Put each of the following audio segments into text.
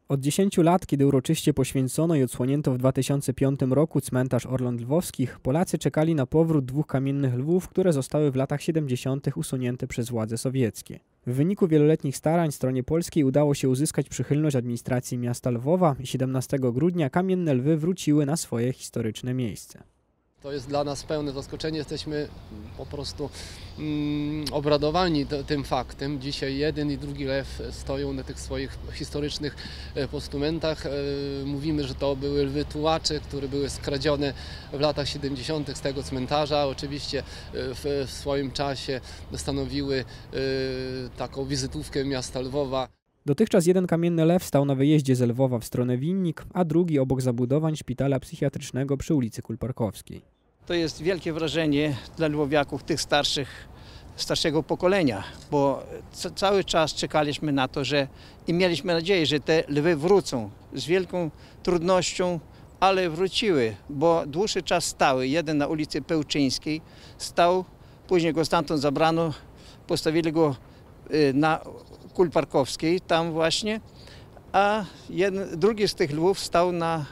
Od 10 lat, kiedy uroczyście poświęcono i odsłonięto w 2005 roku cmentarz Orląt Lwowskich, Polacy czekali na powrót dwóch kamiennych lwów, które zostały w latach 70. usunięte przez władze sowieckie. W wyniku wieloletnich starań stronie polskiej udało się uzyskać przychylność administracji miasta Lwowa i 17 grudnia kamienne lwy wróciły na swoje historyczne miejsce. To jest dla nas pełne zaskoczenie, jesteśmy po prostu obradowani tym faktem. Dzisiaj jeden i drugi lew stoją na tych swoich historycznych postumentach. Mówimy, że to były lwy tułacze, które były skradzione w latach 70. z tego cmentarza. Oczywiście w swoim czasie stanowiły taką wizytówkę miasta Lwowa. Dotychczas jeden kamienny lew stał na wyjeździe z Lwowa w stronę Winnik, a drugi obok zabudowań szpitala psychiatrycznego przy ulicy Kulparkowskiej. To jest wielkie wrażenie dla lwowiaków tych starszego pokolenia, bo cały czas czekaliśmy na to, i mieliśmy nadzieję, że te lwy wrócą z wielką trudnością, ale wróciły, bo dłuższy czas stały. Jeden na ulicy Pełczyńskiej stał, później go stamtąd zabrano, postawili go na Kulparkowskiej, tam właśnie, a drugi z tych lwów stał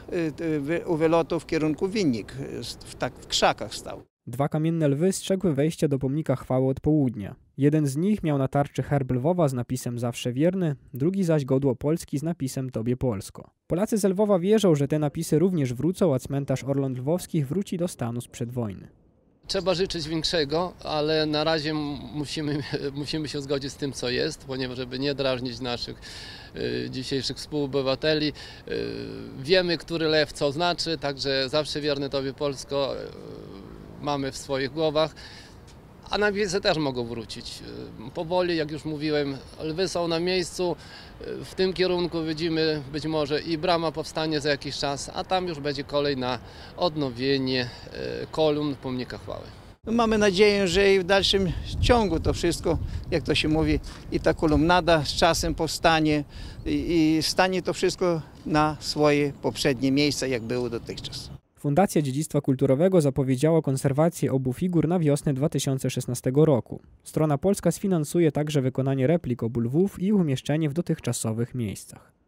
u wylotu w kierunku Winnik, w krzakach stał. Dwa kamienne lwy strzegły wejścia do pomnika chwały od południa. Jeden z nich miał na tarczy herb Lwowa z napisem Zawsze wierny, drugi zaś godło Polski z napisem Tobie Polsko. Polacy z Lwowa wierzą, że te napisy również wrócą, a cmentarz Orląt Lwowskich wróci do stanu sprzed wojny. Trzeba życzyć większego, ale na razie musimy się zgodzić z tym, co jest, ponieważ żeby nie drażnić naszych dzisiejszych współobywateli. Wiemy, który lew co znaczy, także zawsze wierny Tobie Polsko mamy w swoich głowach, a napisy też mogą wrócić. Powoli, jak już mówiłem, lwy są na miejscu, w tym kierunku widzimy być może i brama powstanie za jakiś czas, a tam już będzie kolej na odnowienie kolumn pomnika chwały. Mamy nadzieję, że i w dalszym ciągu to wszystko, jak to się mówi, i ta kolumnada z czasem powstanie i stanie to wszystko na swoje poprzednie miejsca, jak było dotychczas. Fundacja Dziedzictwa Kulturowego zapowiedziała konserwację obu figur na wiosnę 2016 roku. Strona polska sfinansuje także wykonanie replik obu lwów i ich umieszczenie w dotychczasowych miejscach.